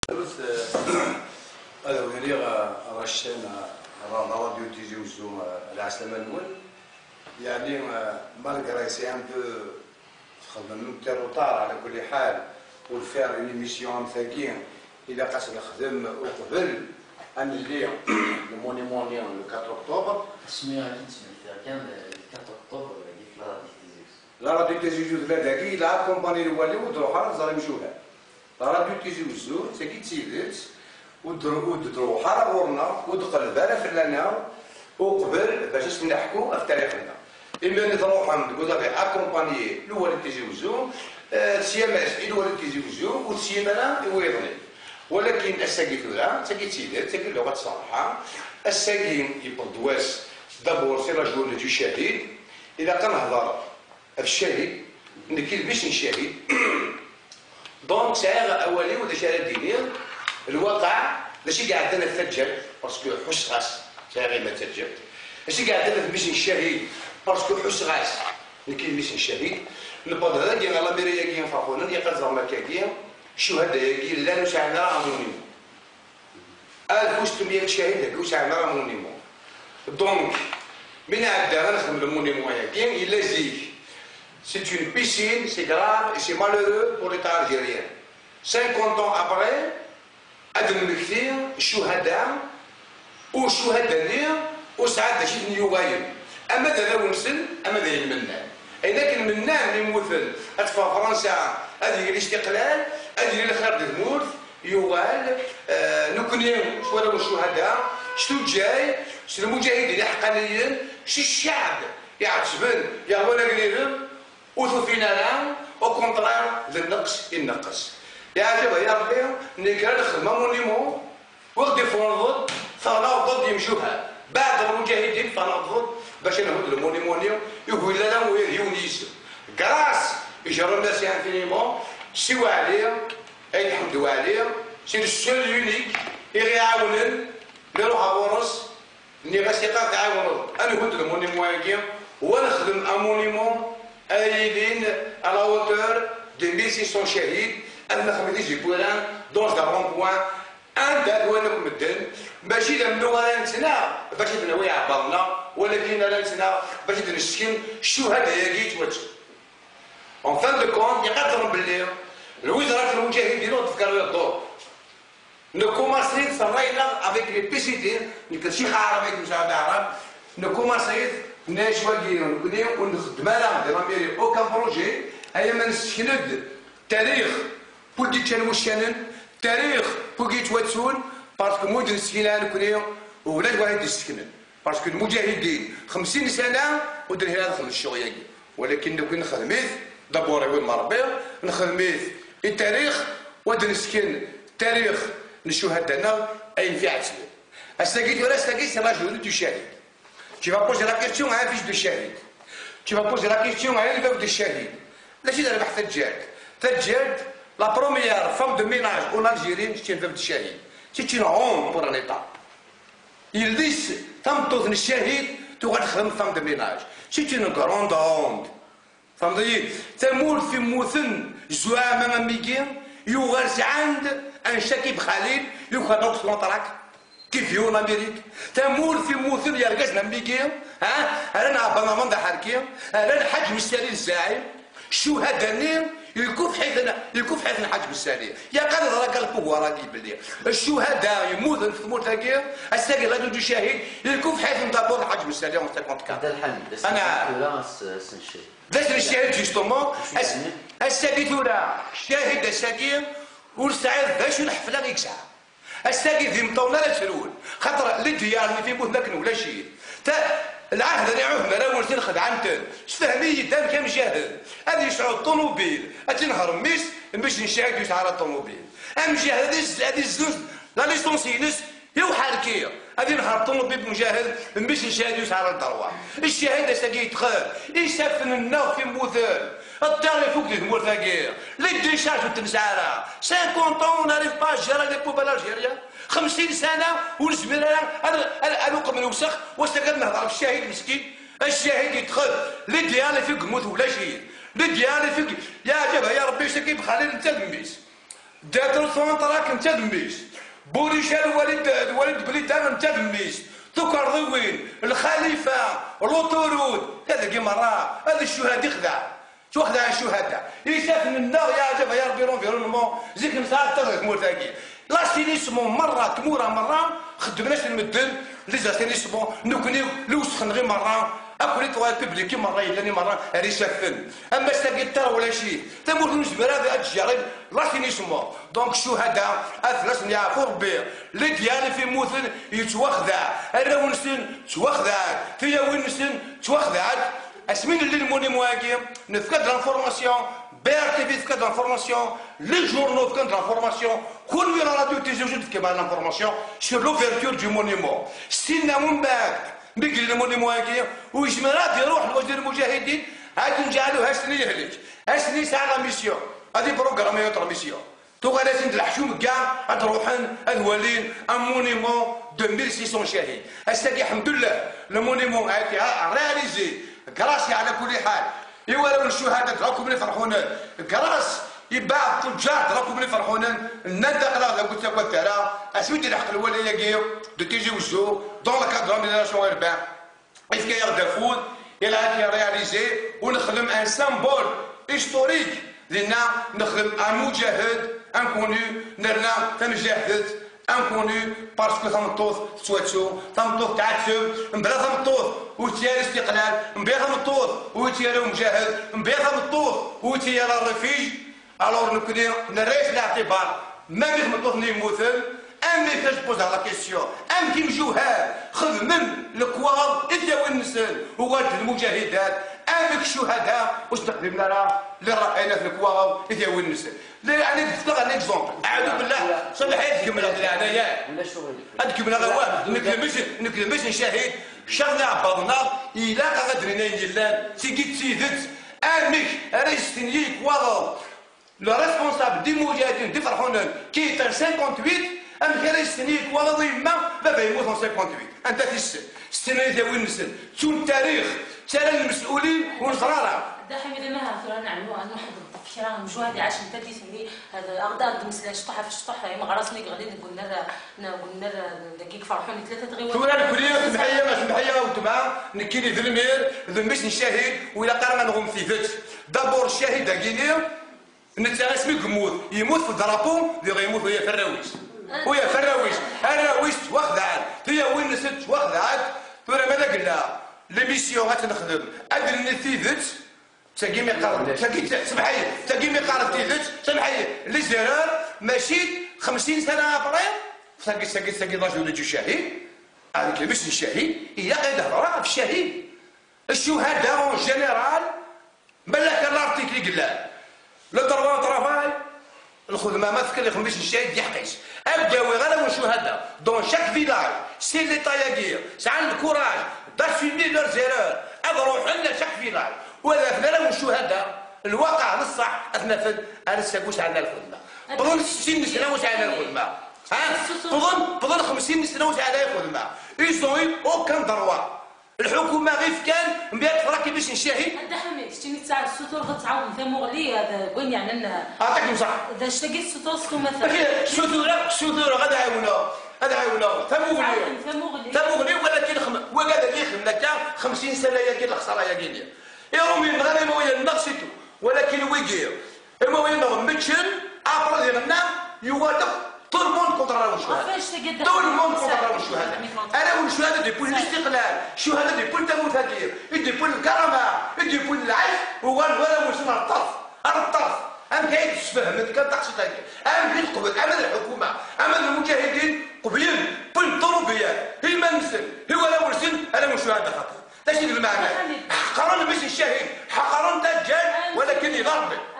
Alors, on va dire à la chaîne, à la radio télévision, à la semaine nouvelle. Il y a malgré c'est un peu retard على كل حال pour faire une émission مثاقين إذا قاس نخدم وقبل أن اللي المونيمونيون le 4 octobre. اسمي غادي تسمع كان 4 octobre في لا راديو تيزيوز لا داكي لا كومباني الوالي ودروحها زاري مشوها لا راديو تيزيوز ساكي تسيدت ودروحها غورنا ودقلب على فلانا وقبل باش نحكوا في تاريخنا إما نروح نقول لك أكومباني الوالي تيزيوز سياماس الوالي تيزيوز وسيامانا يويضني ولكن الساقي ثورا ساقي تسيدت ساقي اللغة الصراحة الساقي يبردواس دابور سي لا جورني دو شهيد إذا كنهضر الشهيد نكيل باش نشاهد دونك ساعه اولي ولا شهاده دينيه الواقع ماشي قاعد انا نتسجل باسكو حس غاس ساعه غير ما تسجل ماشي قاعد انا باش نشاهد باسكو حس غاس نكيل باش نشاهد نبض هذا ديال لا ميريا كاين فاخونا ديال قزر مكاكيا الشهداء كاين لا نساعدنا رامونيمو 1600 شهيد هكا وساعدنا رامونيمو دونك من عدا نخدم المونيمو كاين الا زيك. C'est une piscine, c'est grave et c'est malheureux pour l'État algérien. 50 ans après, أدم كثير الشهداء وشهداء وساعات شيء يغايب. أما ذا لو نسل أما ذا المنان. لكن المنان اللي مثل أطفال فرنسا هذه الاستقلال هذه الخرد المورث يغال نكونين شوالو الشهداء شتو جاي شتو المجاهدين حقانيين شي الشعب يعتصبن يا ولا قريب وثوفينا لهم وكونترير للنقص النقص يا عجبا يا ربي نقرا الخدمه مونيمو وغدي فونض فنضد يمشوها بعد المجاهدين فنضد باش نهض المونيمونيوم يقول لنا ويونيس كراس يجرى الناس انفينيمون سيوا عليه اي الحمد عليه سي السول يونيك اللي يعاونن نروح ورس ني غاسيقا تعاون انا قلت المونيمون ونخدم امونيمون أيدين à la hauteur de 1600 شهيد أنا خمدي جيبونا دونس دا رون بوان أن دادوانك مدن ماشي لمنو غادا نتنا باش نوي عبالنا ولكن لا نتنا باش نسكن الشهداء ياكي توجه اون فان دو كونت يقدروا باللي الوزارة المجاهدين وتفكروا الدور نكوماسيت صرينا افيك لي بيسيتي نكتشي عربي مساعدة عرب نكوماسيت ناشواكين ونخدم على ديراميري اوكان بروجي هيا ما نسكند تاريخ بوكي كان وشانن تاريخ بوكي تواتسون باسكو مدن سكينه نكونيو وولاد واحد يسكنن باسكو المجاهدين 50 سنه ودر هذا خل الشغل ولكن لو كنا نخدميت دابور وين مربي نخدميت التاريخ ودر نسكن تاريخ الشهداء اي في عتبه استاكيت ولا استاكيت سي لا جورني دو شهيد. Tu vas poser la question à un fils de shahid. Tu vas poser la question à un élève de shahid. Là, j'ai dit Tadjad. Tadjad, la première femme de ménage en Algérie, c'est une femme de shahid. C'est une honte pour un État. Ils disent, تمطذ الشهيد تخدم femme de ménage. C'est une grande honte. فهمتي؟ تمول في موثن زعامة ميكين يغرس عند ان شكيب خليل يخدم اوكسلونتراك كيف يون امريك تمول في موثن يرقصنا ميكين انا عبانا من حركي انا الحجم السالي الزاعم الشهداء يكوف حيث الحجم السالي يا قادر راك القوه راكي بلي الشهداء يموتن في موتاكي الساقي غادي يجي شهيد يكوف حيث نطابور الحجم السالي اون 54 هذا الحل انا داش الشهيد جوستومون الساقي ثورا الشاهد الساقي والسعيد باش الحفله غيك ساعه الساقي في مطونا لا تسرول خاطر اللي ديار اللي في بوثنا ولا شيء العهد اللي عهد مراول تنخد عنتن تفهمي دام كان مشاهد هذه يسعود الطوموبيل تنهار ميس باش نشاهد يسعى الطوموبيل مشاهد هذه الزوج لا ليسونسينس يوحى الكير هذه نهار الطوموبيل مجاهد باش نشاهد يسعى الدروع الشاهد ساقي يدخل يسفن النار في موثل الدار فوق دي المورثاكير لي ديشارج تنسعرا 50 طون ناريف با جيرا لي بوبال الجيريا 50 سنه ونسمير انا نقم الوسخ واستقد نهضر الشاهد مسكين الشاهد يدخل لي ديالي فيك موت ولا شيء لي ديالي فيك يا جبهه يا ربي شكي بخليل انت الميس داتر سونتراك انت دميس بوريشا الوالد بليدان انت دميس ذكر ضوين الخليفه لوطورود هذا كي مرة هذا الشهداء يخدع شو خدع الشهداء يشاف من النار يا جاب يا ربي رونفيرونمون زيك مساعد تغير مورتاكي لاسينيسمون مرة تمورا مرة خدمناش المدن لي زاسينيسمون نكونيو لوسخن غير مرة اكوني طوال بيبليكي مرة يلاني مرة هاري شافن اما ساكيتر ولا شيء تموت نجبر هذا الجارين لاسينيسمون دونك الشهداء اثلاث يعرفوا ربي لي ديالي في موثن يتوخدع الراونسن توخدعت فيا وينسن توخدعت اسمين اللي المونيمو هاكي نفقد لانفورماسيون BRTV فقد لانفورماسيون لي جورنو فقد لانفورماسيون كل وين راديو تيجي وجد كما لانفورماسيون سور لوفيرتور دو مونيمون ستينا من بعد بقي المونيمو هاكي ويجمع يروح لوجه المجاهدين عاد نجعلوها سني يهلك اسني ساعه لا ميسيون هذه بروغرام يوتر ميسيون تو غادي الحشوم كاع غاد روحن الولين ان مونيمون 2600 شهيد هسه الحمد لله المونيمون هاكي رياليزي كراسي على كل حال ايوا لو الشهداء راكم اللي فرحونا كراس يباع التجار راكم اللي فرحونا الندق لا قلت لك والترى اسميتي الحق الوليه كيو دو تيجي وجو دون لا كادرون دي ناسيون اربع ايسكي يغدا فوت الى هاكي رياليزي ونخدم ان سامبول هيستوريك لنا نخدم ان مجاهد انكوني نرنا تمجاهدت انكوني باسكو ثمطوط سواتشو ثمطوط تعتسب مبلا ثمطوط وتيار استقلال مبلا ثمطوط وتيار مجاهد مبلا ثمطوط وتيار الرفيج الوغ نكوني نريش الاعتبار ما بيثمطوط نيموثل امي كاش بوز على كيسيون ام كي مجوهات خذ من الكواب اذا النسل وغاد المجاهدات امك الشهداء واش تقدم لنا اللي راينا في الكواب اذا النسل يعني نفترض ان اكزومبل اعوذ بالله صلح حياتكم انا ياك ولا شغل هذيك من غواه نكلمش نشاهد شغله عبرنا الى غادرين يلان سيكيت سيدت امك ريستنيك واضح لو ريسبونسابل دي مجاهدين دي فرحونن كي 58 ام كريستنيك واضح ما بابا يموت 58 انت في السنه اللي وين نسل شو التاريخ ترى المسؤولين والقرارة دحين إذا ما هافر نعلموا أن واحد التفكير مجهود عاش نتدي سمي هذا أغداد مثل شطحة في الشطحة ما غرسني غادي قلنا دقيق فرحوني ثلاثة غير تقول كلية سمحية وتبع نكيني ذلمير ذنبش نشاهد وإلا قرنا نغم في ذات دابور الشاهد داكيني نتا اسمي يموت في الدرابو اللي غيموت وهي في الراويش وهي في الراويش توخدعت هي وين نسيت توخدعت تقول ماذا قلنا ليميسيون غتنخدم ادري نتيذت تاقي ميقارن تاقي ميقارن تيذت سمحي لي زرار ماشي 50 سنه ابري تاقي راجل ولد شهيد هذيك باش الشهيد هي غير هضره في الشهيد الشهداء اون جينيرال بالك الارتيكل قال لو ضربوا طرفاي الخدمه ما فكر لكم باش الشهيد يحقيش ابداو غير شهداء دون شاك فيلاج سي لي طاياكير سعند الكوراج داسيمي لور زيرور اضروا حنا شاك فيلاج ولا فلا الشهداء الواقع للصح اثنفذ انا ساكوش على الخدمه بظن 60 سنه واش على الخدمه بظن 50 سنه واش على الخدمه ايزون اوكان دروا الحكومه غير كان مبيات راكي باش نشاهد هذا حميد شتيني تاع السطور غتعاون فهموا لي هذا وين يعني انها اعطيك نصح اذا اشتقيت السطور سكون مثلا السطور غدا عاونوا ثموغلي ولكن وقال لي خمنا 50 سنه يا كي الخساره يا كي يوم ينغري ما وين نقصتو ولكن ويجي ما وين متشن ابرا ديالنا يوالف tout le monde contre الشهداء tout le monde contre الشهداء انا والشهداء ديبول الاستقلال الشهداء ديبول تموت هكير ديبول الكرامه ديبول العيش ولا وصلنا الطرف ام كاين تفهم كان تقصد هكا ام كاين قبل امل الحكومه امل المجاهدين قبلين بول طروبيات هي ما نسل هو لا ورسل انا والشهداء خاطر تجد المعنى حقرون باش الشهيد حقرون دجال ولكن يضرب